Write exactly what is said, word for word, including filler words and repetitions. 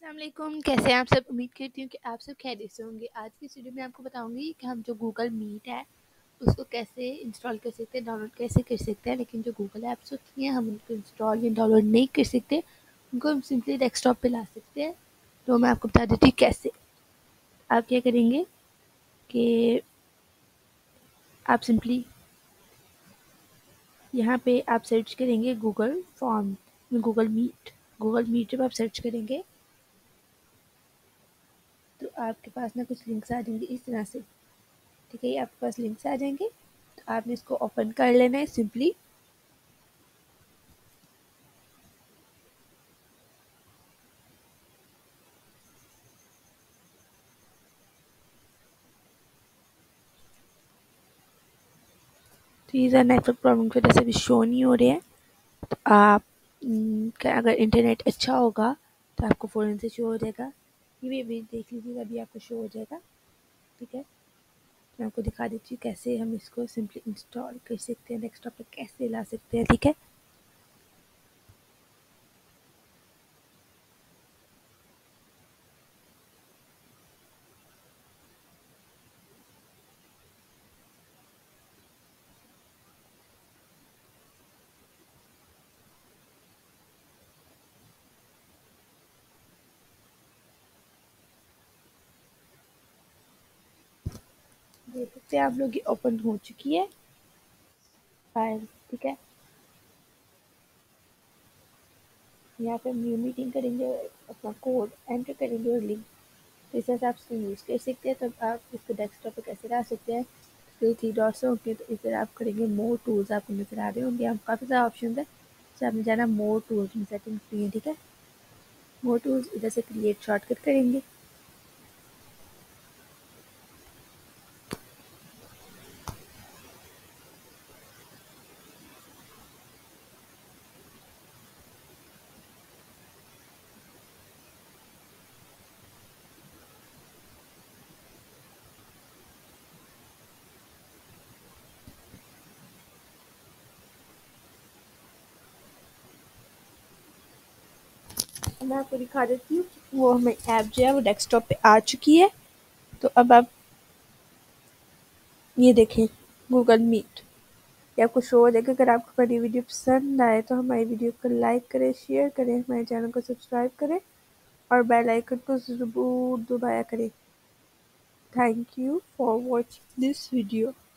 अस्सलामुअलैकुम, कैसे हैं आप सब। उम्मीद करती हूँ कि आप सब खैरियत से होंगे। आज की इस वीडियो में आपको बताऊंगी कि हम जो गूगल मीट है उसको कैसे इंस्टॉल कर सकते हैं, डाउनलोड कैसे कर सकते हैं। लेकिन जो गूगल ऐप्स होती हैं हम उनको इंस्टॉल या डाउनलोड नहीं कर सकते, उनको हम सिंपली डेस्कटॉप पे ला सकते हैं। तो मैं आपको बता देती हूँ कैसे। आप क्या करेंगे कि आप सिंपली यहाँ पे आप सर्च करेंगे Google form, Google Meet. Google Meet जब आप सर्च करेंगे तो आपके पास ना कुछ लिंक्स आ जाएंगे इस तरह से। ठीक है, ये आपके पास लिंक्स आ जाएंगे तो आपने इसको ओपन कर लेना है सिंपली। तो ये नेटवर्क प्रॉब्लम की वजह से भी शो नहीं हो रहे हैं। तो आप न, का अगर इंटरनेट अच्छा होगा तो आपको फ़ौरन से शो हो जाएगा। ये भी अभी देख लीजिएगा, अभी आपको शो हो जाएगा। ठीक है, मैं आपको दिखा देती हूँ कैसे हम इसको सिंपली इंस्टॉल कर सकते हैं, डेस्कटॉप पे कैसे ला सकते हैं। ठीक है, देख सकते हैं आप लोग ये ओपन हो चुकी है फाइल। ठीक है, यहाँ पे न्यू मीटिंग करेंगे और अपना कोड एंटर करेंगे और लिंक। तो इस हिसाब से यूज़ कर सकते हैं। तो आप इसको डेस्कटॉप पे कैसे ला सकते हैं, तो थ्री डॉट्स होंगे तो इधर आप करेंगे मोर टूल्स, आपको नजर आ रहे होंगे। हम काफ़ी सारे ऑप्शन है, तो आपने जाना मोर टूल्स में, सेटिंग फ्री है। ठीक है, मोर टूल्स इधर से क्रिएट शॉर्टकट करेंगे। मैं आपको दिखा देती हूँ वो हमें ऐप जो है वो डेस्कटॉप पे आ चुकी है। तो अब आप ये देखें गूगल मीट, ये आपको शो हो जाएगा। अगर आपको हमारी वीडियो पसंद आए तो हमारी वीडियो को लाइक करें, शेयर करें, हमारे चैनल को सब्सक्राइब करें और बेल आइकन को ज़रूर दबाया करें। Thank you for watching this video.